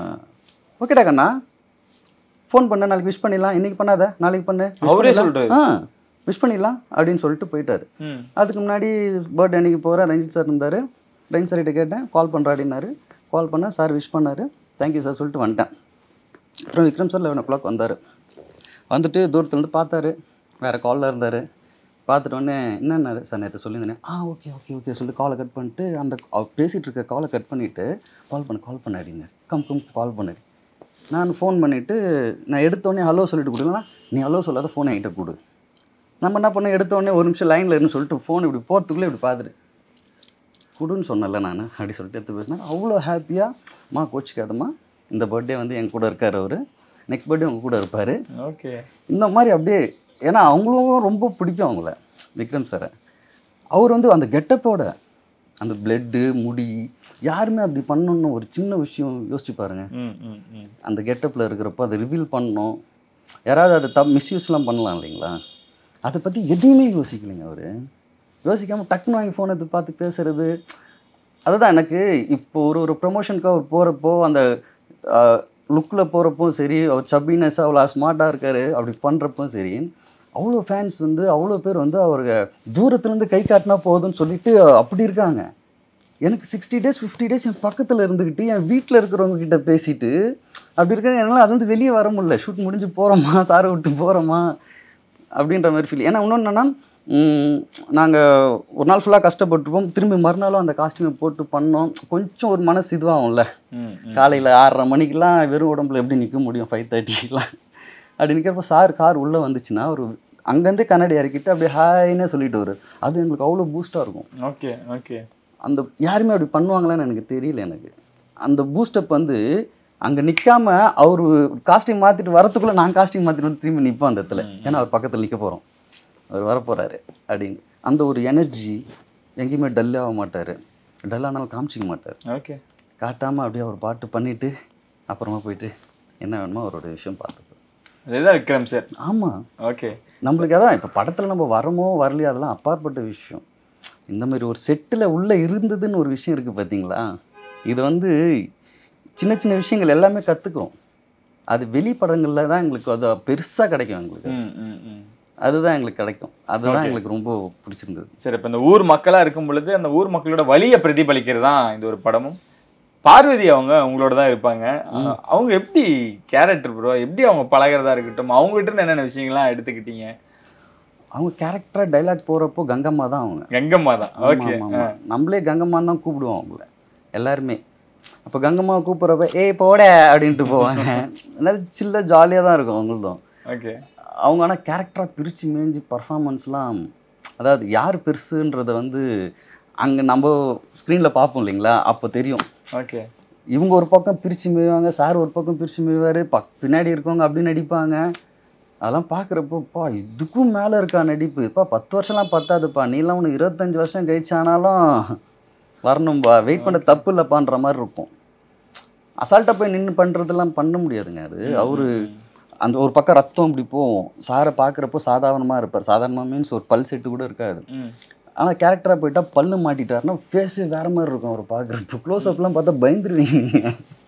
ஓகேடா கண்ணா ஃபோன் பண்ண நாளைக்கு விஷ் பண்ணிடலாம், இன்றைக்கி பண்ணாத நாளைக்கு பண்ணு, அவரே சொல்கிறாரு விஷ் பண்ணிடலாம் அப்படின்னு சொல்லிட்டு போயிட்டாரு. அதுக்கு முன்னாடி பர்த்டே அன்றைக்கி போகிறேன், ரஞ்சித் சார் இருந்தார். ரஞ்சித் சார்கிட்ட கேட்டேன் கால் பண்ணுறாடினாரு. கால் பண்ணேன், சார் விஷ் பண்ணார், தேங்க்யூ சார் சொல்லிட்டு வந்துட்டேன். அப்புறம் விக்ரம் சார் 11 o'clock வந்தார். வந்துட்டு தூரத்துலேருந்து பார்த்தாரு, வேறு காலில் இருந்தார். பார்த்துட்டு உடனே என்னன்னாரு சார் நேற்று சொல்லியிருந்தேன். ஓகே ஓகே ஓகே சொல்லிட்டு காலை கட் பண்ணிட்டு அந்த பேசிகிட்டு இருக்க காலை கட் பண்ணிவிட்டு கால் பண்ண அப்படின்னாரு. கம் கால் பண்ணாரு. நான் ஃபோன் பண்ணிவிட்டு நான் எடுத்தோடனே ஹலோ சொல்லிட்டு கொடுக்கலன்னா நீ ஹலோ சொல்லாத ஃபோனை என்கிட்ட கொடு. நம்ம என்ன பண்ண எடுத்தோடனே ஒரு நிமிஷம் லைனில் இருந்து சொல்லிட்டு ஃபோன் இப்படி போகிறதுக்குள்ளே இப்படி பார்த்துட்டு கொடுன்னு சொன்னல நான் அப்படி சொல்லிட்டு எடுத்து பேசினேன். அவ்வளோ ஹாப்பியாக கோச்சிக்காதம்மா, இந்த பர்த்டே வந்து என் கூட இருக்கார், அவர் நெக்ஸ்ட் பர்த்டே உங்கள் கூட இருப்பார். ஓகே இந்த மாதிரி அப்படியே ஏன்னா அவங்களும் ரொம்ப பிடிக்கும் அவங்கள விக்ரம் சாரை. அவர் வந்து அந்த கெட்டப்போட அந்த பிளட்டு முடி யாருமே அப்படி பண்ணணும்னு ஒரு சின்ன விஷயம் யோசிச்சு பாருங்க. அந்த கெட்டப்பில் இருக்கிறப்போ அதை ரிவீல் பண்ணணும், யாராவது அதை மிஸ்யூஸ்லாம் பண்ணலாம் இல்லைங்களா, அதை பற்றி எதையுமே யோசிக்கலைங்க அவர். யோசிக்காமல் டக்குன்னு வாங்கி ஃபோனை எடுத்து பார்த்து பேசுகிறது. அதுதான் எனக்கு இப்போ ஒரு ப்ரொமோஷனுக்கு அவர் போகிறப்போ அந்த லுக்கில் போகிறப்போ சரி, அவர் சப்பினஸ்ஸாக அவ்வளோ ஸ்மார்ட்டாக இருக்கார் அப்படி பண்ணுறப்போ சரி, அவ்வளோ ஃபேன்ஸ் வந்து அவ்வளோ பேர் வந்து அவருக்கு தூரத்துலேருந்து கை காட்டினா போதும்னு சொல்லிட்டு அப்படி இருக்காங்க. எனக்கு 60 days 50 days என் பக்கத்தில் இருந்துக்கிட்டு என் வீட்டில் இருக்கிறவங்க கிட்ட பேசிட்டு அப்படி இருக்காங்க. என்னால் அது வந்து வெளியே வர முடியல. ஷூட் முடிஞ்சு போகிறோமா, சாரை விட்டு போகிறோமா அப்படின்ற மாதிரி ஃபீல். ஏன்னா இன்னொன்று என்னென்னா நாங்கள் ஒரு நாள் ஃபுல்லாக கஷ்டப்பட்டுருப்போம், திரும்பி மறுநாளும் அந்த காஸ்டியூமை போட்டு பண்ணோம். கொஞ்சம் ஒரு மனசு இதுவாகும்ல, காலையில் 6:30 மணிக்கெலாம் வெறும் உடம்புல எப்படி நிற்க முடியும் 5:30க்கெலாம் அப்படி நிற்கிறப்ப சார் கார் உள்ளே வந்துச்சுன்னா ஒரு அங்கேருந்து கண்ணாடி இறக்கிட்டு அப்படியே ஹாய்னே சொல்லிட்டு வரும். அது எங்களுக்கு அவ்வளோ பூஸ்ட்டாக இருக்கும். Okay okay. அந்த யாருமே அப்படி பண்ணுவாங்களான்னு எனக்கு தெரியல. எனக்கு அந்த பூஸ்டப் வந்து அங்கே நிற்காம அவர் காஸ்டியூம் மாற்றிட்டு வரத்துக்குள்ளே நான் காஸ்டியூம் மாற்றிட்டு வந்து திரும்பி நிற்போம் அந்த இடத்துல. ஏன்னா அவர் பக்கத்தில் நிற்க போகிறோம், அவர் வரப்போகிறாரு அப்படின்னு. அந்த ஒரு எனர்ஜி எங்கேயுமே டல்லாக மாட்டார், டல்லானாலும் காமிச்சிக்க மாட்டார். ஓகே. காட்டாமல் அப்படியே அவர் பாட்டு பண்ணிவிட்டு அப்புறமா போயிட்டு என்ன வேணுமோ அவரோட விஷயம் பார்த்துப்போம். அதுதான் விக்ரம் சார். ஆமாம். ஓகே. நம்மளுக்கு அதான் இப்போ படத்தில் நம்ம வரமோ வரலையோ அதெல்லாம் அப்பாற்பட்ட விஷயம். இந்த மாதிரி ஒரு செட்டில் உள்ளே இருந்ததுன்னு ஒரு விஷயம் இருக்குது பார்த்தீங்களா, இது வந்து சின்ன சின்ன விஷயங்கள் எல்லாமே கற்றுக்குறோம். அது வெளி படங்களில் தான் எங்களுக்கு அது பெருசாக கிடைக்கும். எங்களுக்கு அதுதான் எங்களுக்கு கிடைக்கும். அதுதான் எங்களுக்கு ரொம்ப பிடிச்சிருந்தது. சரி, இப்போ இந்த ஊர் மக்களாக இருக்கும் பொழுது அந்த ஊர் மக்களோட வலியை பிரதிபலிக்கிறது தான் இந்த ஒரு படமும். பார்வதி அவங்க உங்களோட தான் இருப்பாங்க. அவங்க எப்படி கேரக்டர் ப்ரோ, எப்படி அவங்க பழகிறதா இருக்கட்டும், அவங்ககிட்ட இருந்து என்னென்ன விஷயங்கள்லாம் எடுத்துக்கிட்டீங்க? அவங்க கேரக்டராக டைலாக் போகிறப்போ கங்கம்மா தான். அவங்க கங்கம்மா தான். ஓகே. நம்மளே கங்கம்மான்னு தான் கூப்பிடுவோம் அவங்கள எல்லாருமே. அப்போ கங்கம்மா கூப்பிட்றப்ப ஏய் போட அப்படின்ட்டு போவாங்க. எல்லாரும் சில்ல ஜாலியாக தான் இருக்கும் அவங்களும். ஓகே. அவங்க ஆனால் கேரக்டராக பிரித்து மேய்ஞ்சி பர்ஃபார்மன்ஸ்லாம், அதாவது யார் பெருசுன்றதை வந்து அங்கே நம்ம ஸ்க்ரீனில் பார்ப்போம் இல்லைங்களா, அப்போ தெரியும். ஓகே. இவங்க ஒரு பக்கம் பிரித்து மேய்வாங்க, சார் ஒரு பக்கம் பிரித்து மேய்வார், பின்னாடி இருக்கவங்க அப்படி நடிப்பாங்க. அதெல்லாம் பார்க்குறப்போப்பா இதுக்கும் மேலே இருக்கா நடிப்பு, இப்போ 10 வருஷம்லாம் பத்தாதுப்பா, நீலாம் ஒன்று 25 வருஷம் கழிச்சானாலும் வரணும்பா, வெயிட் பண்ண தப்பு இல்லைப்பான்ற மாதிரி இருக்கும். அசால்ட்டாக போய் நின்று பண்ணுறதெல்லாம் பண்ண முடியாதுங்க. அது அவர் அந்த ஒரு பக்கம் ரத்தம் இப்படி போகும். சாரை பார்க்குறப்போ சாதாரணமாக இருப்பார். சாதாரணமாக மீன்ஸ் ஒரு பல் செட்டு கூட இருக்காது. ஆனால் கேரக்டராக போயிட்டால் பல்லு மாட்டிட்டாருன்னா ஃபேஸு வேறு மாதிரி இருக்கும் அவர் பார்க்குறப்போ. க்ளோஸ்அப்லாம் பார்த்தா பயந்துருவீங்க.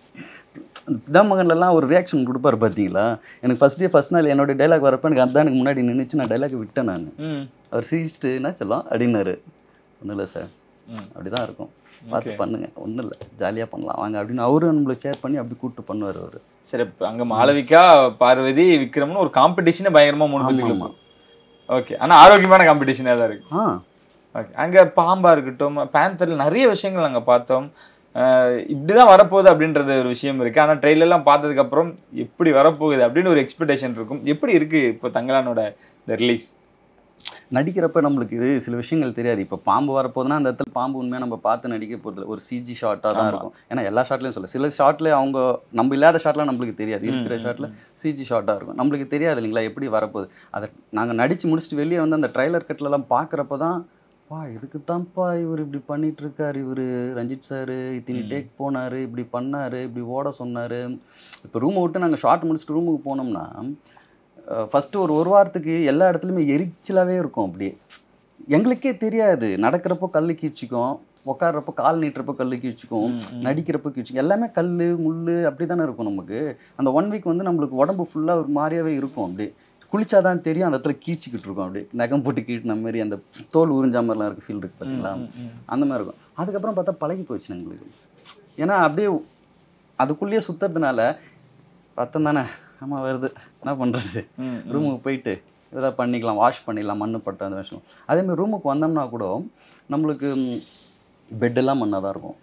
பிதாமகன்லாம் ஒரு ரியாக்ஷன் கொடுப்பார் பார்த்தீங்களா. எனக்கு ஃபஸ்ட் நாள் என்னோட டைலாக் வரப்போ எனக்கு அதுதான் எனக்கு முன்னாடி நின்றுச்சு. நான் டைலாக் விட்டேன். நான் அவர் சிரிச்சிட்டு என்ன சொல்லலாம் அப்படின்னாரு. ஒன்றும் இல்லை சார், அப்படி தான் இருக்கும், பார்த்து பண்ணுங்கள், ஒன்றும் இல்லை ஜாலியாக பண்ணலாம் வாங்க அப்படின்னு அவரும் நம்மளை ஷேர் பண்ணி அப்படி கூப்பிட்டு பண்ணுவார் அவர். சரி, அங்கே மாளவிகா, பார்வதி, விக்ரம்னு ஒரு காம்படிஷனே பயங்கரமாக மூணு. ஓகே. ஆனால் ஆரோக்கியமான காம்படிஷனாக தான் இருக்குது. ஓகே. அங்கே பாம்பா இருக்கட்டும், பேந்தரில் நிறைய விஷயங்கள் நாங்கள் பார்த்தோம். இப்படிதான் வரப்போகுது அப்படின்றது ஒரு விஷயம் இருக்கு. ஆனா ட்ரெயிலர்லாம் பார்த்ததுக்கு அப்புறம் எப்படி வரப்போகுது அப்படின்னு ஒரு எக்ஸ்பெக்டேஷன் இருக்கும். எப்படி இருக்கு இப்போ தங்கலானோட இந்த ரிலீஸ்? நடிக்கிறப்ப நம்மளுக்கு இது சில விஷயங்கள் தெரியாது. இப்போ பாம்பு வரப்போகுதுன்னா அந்த இடத்துல பாம்பு உண்மையாக நம்ம பார்த்து நடிக்க போகிறது ஒரு சிஜி ஷாட்டாக தான் இருக்கும். ஏன்னா எல்லா ஷாட்லையும் சொல்ல சில ஷாட்டில் அவங்க நம்ம இல்லாத ஷாட்லாம் நம்மளுக்கு தெரியாது. இருக்கிற ஷாட்டில் சிஜி ஷாட்டாக இருக்கும். நம்மளுக்கு தெரியாது இல்லைங்களா எப்படி வரப்போகுது. அதை நாங்கள் நடித்து முடிச்சுட்டு வெளியே வந்து அந்த ட்ரைலர் கட்லலாம் பார்க்குறப்ப தான் இதுக்கு தான்ப்பா இவர் இப்படி பண்ணிட்டு இருக்காரு. இவர் ரஞ்சித் சார் இத்தனை டேக் போனார், இப்படி பண்ணார், இப்படி ஓட சொன்னார். இப்போ ரூமை விட்டு நாங்கள் ஷார்ட் முடிச்சுட்டு ரூமுக்கு போனோம்னா ஃபஸ்ட்டு ஒரு வாரத்துக்கு எல்லா இடத்துலையுமே எரிச்சலாகவே இருக்கும். அப்படியே எங்களுக்கே தெரியாது. நடக்கிறப்போ கல் கீழ்ச்சிக்கும், உட்காடுறப்போ கால் நீட்டுறப்போ கல் கீழ்ச்சிக்கும், நடிக்கிறப்போ கீழ்ச்சிக்கும், எல்லாமே கல் முள் அப்படி தானே இருக்கும். நமக்கு அந்த 1 வீக் வந்து நம்மளுக்கு உடம்பு ஃபுல்லாக ஒரு மாதிரியாகவே இருக்கும். அப்படியே குளிச்சாதான் தெரியும் அந்த இடத்துல கீழ்ச்சிக்கிட்டு இருக்கும். அப்படியே நகம் போட்டு கீழ்ட்டின மாதிரி அந்த தோல் உறிஞ்சா மாதிரிலாம் இருக்குது ஃபீல் இருக்குது பார்த்தீங்களா, அந்த மாதிரி இருக்கும். அதுக்கப்புறம் பார்த்தா பழகி போச்சு எங்களுக்கு. ஏன்னா அப்படியே அதுக்குள்ளேயே சுற்றுறதுனால ரத்தம் தானே ஆமாம் வருது, என்ன பண்ணுறது, ரூமுக்கு போயிட்டு இதெல்லாம் பண்ணிக்கலாம், வாஷ் பண்ணிடலாம், மண்ணு பட்டு அந்த விஷயம். அதேமாதிரி ரூமுக்கு வந்தோம்னா கூட நம்மளுக்கு பெட்டெல்லாம் மண்ணாக தான் இருக்கும்.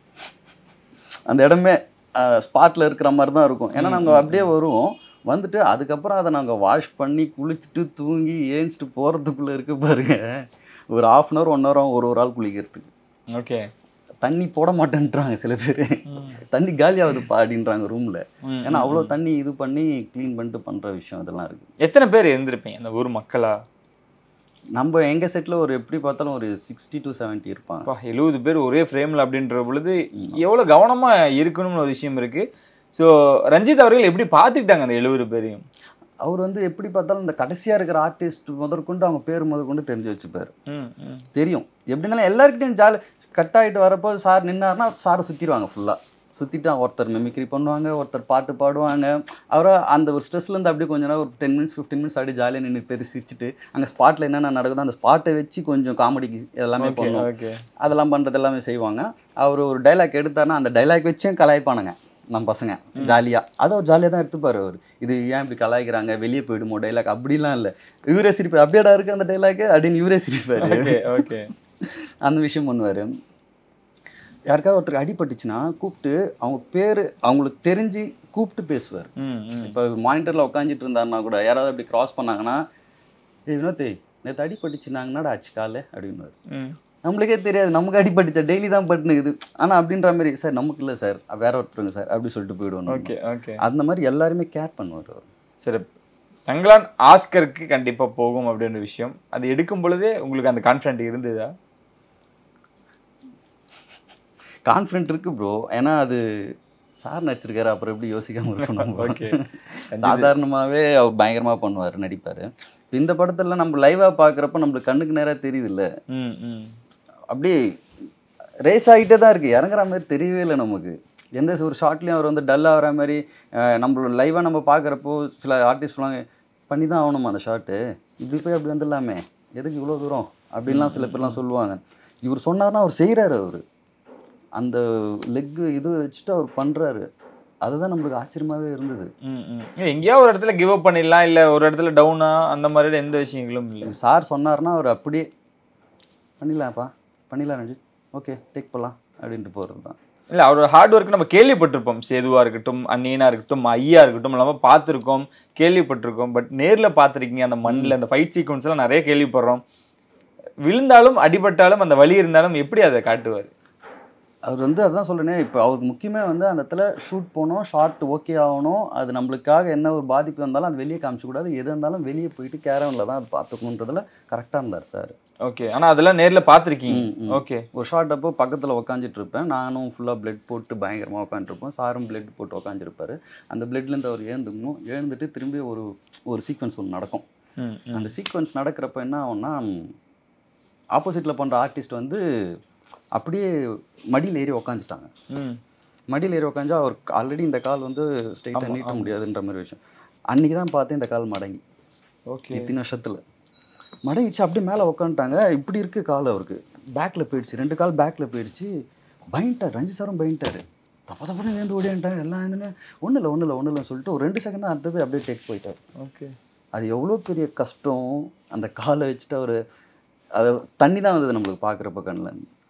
அந்த இடமே ஸ்பாட்டில் இருக்கிற மாதிரி தான் இருக்கும். ஏன்னா நாங்கள் அப்படியே வருவோம், வந்துட்டு அதுக்கப்புறம் அதை நாங்கள் வாஷ் பண்ணி குளிச்சுட்டு தூங்கி ஏஞ்சிட்டு போகிறதுக்குள்ளே இருக்க பாருங்க ஒரு 1/2 hour 1 hour ஒரு ஆள் குளிக்கிறதுக்கு. ஓகே, தண்ணி போட மாட்டேன்றாங்க சில பேர், தண்ணி காலியாகுதுப்பா அப்படின்றாங்க ரூமில். ஏன்னா அவ்வளோ தண்ணி இது பண்ணி க்ளீன் பண்ணிட்டு பண்ணுற விஷயம் இதெல்லாம் இருக்குது. எத்தனை பேர் இருந்திருப்பீங்க அந்த ஊர் மக்களா? நம்ம எங்கள் செட்டில் ஒரு எப்படி பார்த்தாலும் ஒரு 60 to 70 இருப்பாங்க. 70 பேர் ஒரே ஃப்ரேமில் அப்படின்ற பொழுது எவ்வளோ கவனமாக இருக்கணும்னு ஒரு விஷயம் இருக்குது. ஸோ ரஞ்சித் அவர்கள் எப்படி பார்த்துக்கிட்டாங்க அந்த 70 பேரையும்? அவர் வந்து எப்படி பார்த்தாலும் இந்த கடைசியாக இருக்கிற ஆர்டிஸ்ட் முதற்கொண்டு அவங்க பேர் முதற்கொண்டு தெரிஞ்சு வச்சுப்பார். தெரியும் எப்படின்னாலும் எல்லாருக்கிட்டையும் ஜாலி கட் ஆகிட்டு வரப்போ சார் நின்னார்னா சாரை சுற்றிடுவாங்க ஃபுல்லாக. சுற்றிட்டு ஒருத்தர் மிமிக்ரி பண்ணுவாங்க, ஒருத்தர் பாட்டு பாடுவாங்க. அவரை அந்த ஒரு ஸ்ட்ரெஸ்லேருந்து அப்படியே கொஞ்ச நேரம் ஒரு 10 minutes 15 minutes அப்படியே ஜாலியாக நின்று பேசி சிரிச்சுட்டு அங்கே ஸ்பாட்டில் என்னென்ன நடக்குதோ அந்த ஸ்பாட்டை வச்சு கொஞ்சம் காமெடிக்கு எல்லாமே பண்ணுவோம். அதெல்லாம் பண்ணுறது எல்லாமே செய்வாங்க. அவர் ஒரு டைலாக் எடுத்தாருன்னா அந்த டைலாக் வச்சும் கலாய்ப்பானுங்க நம்ம பசங்க ஜாலியாக. அதை அவர் ஜாலியாக தான் எடுத்துப்பார். அவர் இது ஏன் இப்படி கலாய்க்கிறாங்க, வெளியே போயிடுமோ டைலாக் அப்படிலாம் இல்லை, இவரே சிரிப்பார். அப்படியேடா இருக்குது அந்த டைலாக்கு அப்படின்னு இவரே சிரிப்பார். ஓகே, அந்த விஷயம் பண்ணுவார். யாருக்காவது ஒருத்தருக்கு அடிபட்டுச்சுன்னா கூப்பிட்டு அவங்க பேர் அவங்களுக்கு தெரிஞ்சு கூப்பிட்டு பேசுவார். இப்போ மானிட்டரில் உட்காந்துட்டு இருந்தாருன்னா கூட யாராவது அப்படி க்ராஸ் பண்ணாங்கன்னா வினோத் நேற்று அடிபட்டுச்சுனாங்கன்னாடா ஆச்சு காலை அப்படின்னுவார். நம்மளுக்கே தெரியாது, நமக்கு அடிபட்டுச்சா டெய்லி தான் பட்டுனுக்குது. ஆனால் அப்படின்ற மாதிரி சார் நமக்கு இல்லை சார் வேற ஒருத்தருங்க சார் அப்படி சொல்லிட்டு போயிடுவோம். ஓகே ஓகே, அந்த மாதிரி எல்லாருமே கேர் பண்ணுவார் அவர். சரி, தங்கலான் ஆஸ்கருக்கு கண்டிப்பாக போகும் அப்படின்ற விஷயம் அது எடுக்கும் பொழுதே உங்களுக்கு அந்த கான்ஃபிடென்ட் இருந்ததா? கான்ஃபிடென்ட் இருக்குது ப்ரோ. ஏன்னா அது சார் நடிச்சிருக்காரு, அப்புறம் எப்படி யோசிக்காமல் இருக்கணும். ஓகே, சாதாரணமாகவே அவர் பயங்கரமாக பண்ணுவார், நடிப்பார். இந்த படத்தில் நம்ம லைவாக பார்க்குறப்ப நம்மளுக்கு கண்ணுக்கு நேராக தெரியுது இல்லை, அப்படியே ரேஸ் ஆகிட்டே தான் இருக்குது, இறங்குற மாதிரி தெரியவே இல்லை நமக்கு. எந்த ஒரு ஷார்ட்லேயும் அவர் வந்து டல் ஆகிற மாதிரி நம்மளோட லைவாக நம்ம பார்க்குறப்போ சில ஆர்டிஸ்ட்லாம் பண்ணி தான் ஆகணுமா அந்த ஷார்ட்டு, இப்படி போய் அப்படி வந்துடலாமே எதுக்கு இவ்வளோ தூரம் அப்படின்லாம் சில பேர்லாம் சொல்லுவாங்க. இவர் சொன்னார்னா அவர் செய்கிறாரு, அவர் அந்த லெக்கு இது வச்சுட்டு அவர் பண்ணுறாரு. அதுதான் நம்மளுக்கு ஆச்சரியமாகவே இருந்தது. எங்கேயோ ஒரு இடத்துல கிவ் அப் பண்ணிடலாம், இல்லை ஒரு இடத்துல டவுனா அந்த மாதிரி எந்த விஷயங்களும் இல்லை. சார் சொன்னார்னா அவர் அப்படியே பண்ணிடலாம்ப்பா பண்ணிடலாம் ரஞ்சித், ஓகே டேக் போகலாம் அப்படின்ட்டு போகிறது தான். இல்லை அவரோட ஹார்ட் ஒர்க் நம்ம கேள்விப்பட்டிருப்போம், சேதுவாக இருக்கட்டும், அண்ணீனா இருக்கட்டும், ஐயா இருக்கட்டும், எல்லாமே பார்த்துருக்கோம், கேள்விப்பட்டிருக்கோம். பட் நேரில் பார்த்துருக்கீங்க அந்த மண்ணில் அந்த ஃபைட் சீக்வன்ஸ் எல்லாம் நிறைய கேள்விப்படுறோம். விழுந்தாலும் அடிபட்டாலும் அந்த வலி இருந்தாலும் எப்படி அதை காட்டுவார் அவர் வந்து? அதுதான் சொல்கிறேனே, இப்போ அவருக்கு முக்கியமே வந்து அந்த இடத்துல ஷூட் போகணும், ஷார்ட் ஓகே ஆகணும், அது நம்மளுக்காக என்ன ஒரு பாதிப்பு இருந்தாலும் அது வெளியே காமிச்சக்கூடாது, எது இருந்தாலும் வெளியே போயிட்டு கேரவனில் தான் அது பார்த்துக்கணுன்றதுல கரெக்டாக இருந்தார் சார். ஓகே, ஆனால் அதெல்லாம் நேரில் பார்த்துருக்கீங்க? ஓகே, ஒரு ஷார்ட் அப்போ பக்கத்தில் உட்காந்துட்டு இருப்பேன், நானும் ஃபுல்லாக பிளட் போட்டு பயங்கரமாக உட்காந்துருப்பேன், சாரும் பிளட் போட்டு உட்காந்துருப்பார். அந்த பிளட்லேருந்து அவர் எழுந்துக்கணும், எழுந்துட்டு திரும்பி ஒரு சீக்வன்ஸ் ஒன்று நடக்கும். அந்த சீக்வன்ஸ் நடக்கிறப்ப என்ன ஆகும்னா ஆப்போசிட்டில் பண்ணுற ஆர்டிஸ்ட் வந்து அப்படியே மடியில் ஏறி உக்காந்துட்டாங்க. மடியில் ஏறி உக்காஞ்சா அவர் ஆல்ரெடி இந்த கால் வந்து ஸ்ட்ரெயிட்டாக நீட்ட முடியாதுன்ற மாதிரி விஷயம். அன்றைக்கி தான் பார்த்தேன் இந்த கால் மடங்கி. ஓகே, இத்தனை வருஷத்தில் மடங்கிச்சு அப்படியே மேலே உக்காந்துட்டாங்க. இப்படி இருக்குது கால் அவருக்கு, பேக்கில் போயிடுச்சு, 2 கால் பேக்கில் போயிடுச்சு. பயன்ட்டார், ரஞ்சித் சாரும் பயன்ட்டார், தப்பன்னு வேந்து ஓடியான்ட்டார். எல்லாம் இருந்துன்னு ஒன்றும் இல்லைன்னு சொல்லிட்டு ஒரு 2 செகண்ட் தான் அடுத்தது அப்படியே டேக் போயிட்டார். ஓகே, அது எவ்வளோ பெரிய கஷ்டம். அந்த காலை வச்சுட்டு அவர் அது தண்ணி தான் வந்தது நம்மளுக்கு பார்க்குறப்ப கண்ணில்.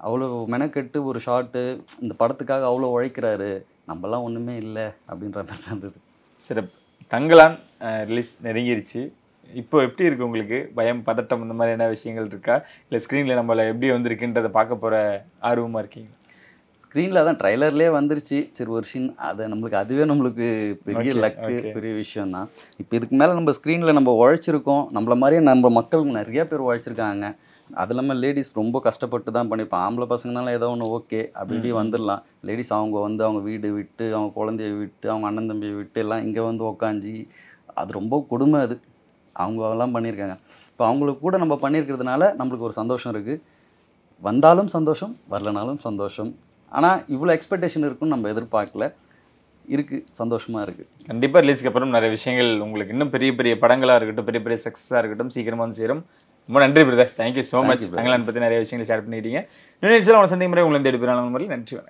அவ்வளோ மெனக்கெட்டு ஒரு ஷார்ட்டு இந்த படத்துக்காக அவ்வளோ உழைக்கிறாரு, நம்மலாம் ஒன்றுமே இல்லை அப்படின்ற மாதிரி தான் இருந்தது. சிறப்பு. தங்கலான் ரிலீஸ் நெருங்கிருச்சு. இப்போ எப்படி இருக்குது உங்களுக்கு? பயம், பதட்டம் இந்த மாதிரியான விஷயங்கள் இருக்கா? இல்லை ஸ்க்ரீனில் நம்மளை எப்படி வந்திருக்குன்றதை பார்க்க போகிற ஆர்வமாக இருக்கீங்க? ஸ்க்ரீனில் தான் ட்ரைலர்லேயே வந்துருச்சு. சரி ஒரு சீன் அது நம்மளுக்கு அதுவே நம்மளுக்கு பெரிய லக்கு, பெரிய விஷயந்தான். இப்போ இதுக்கு மேலே நம்ம ஸ்க்ரீனில் நம்ம உழைச்சிருக்கோம். நம்மள மாதிரியே நம்ம மக்கள் நிறைய பேர் உழைச்சிருக்காங்க. அது இல்லாமல் லேடிஸ் ரொம்ப கஷ்டப்பட்டு தான் பண்ணிப்போம். ஆம்பளை பசங்கனாலும் ஏதோ ஒன்று ஓகே அப்படி இப்படி வந்துடலாம். லேடிஸ் அவங்க வந்து அவங்க வீடு விட்டு, அவங்க குழந்தைய விட்டு, அவங்க அண்ணன் தம்பியை விட்டு எல்லாம் இங்கே வந்து உக்காஞ்சி, அது ரொம்ப கொடுமை. அது அவங்கெல்லாம் பண்ணியிருக்காங்க. இப்போ அவங்களுக்கு கூட நம்ம பண்ணியிருக்கிறதுனால நம்மளுக்கு ஒரு சந்தோஷம் இருக்குது. வந்தாலும் சந்தோஷம், வரலனாலும் சந்தோஷம். ஆனால் இவ்வளோ எக்ஸ்பெக்டேஷன் இருக்குன்னு நம்ம எதிர்பார்க்கல. இருக்குது, சந்தோஷமாக இருக்குது. கண்டிப்பாக ரிலீஸ்க்கு அப்புறம் நிறைய விஷயங்கள் உங்களுக்கு இன்னும் பெரிய பெரிய படங்களாக இருக்கட்டும், பெரிய பெரிய சக்ஸஸாக இருக்கட்டும், சீக்கிரமாக வந்து சேரும். ரொம்ப நன்றி brother. Thank you so much. Thangalaan பற்றி நிறைய விஷயங்கள் ஷேர் பண்ணிட்டீங்க. நினைச்சலாம் உங்களை சந்திக்கும் முறை உங்களை தேடி போயிடலாம். நன்றி.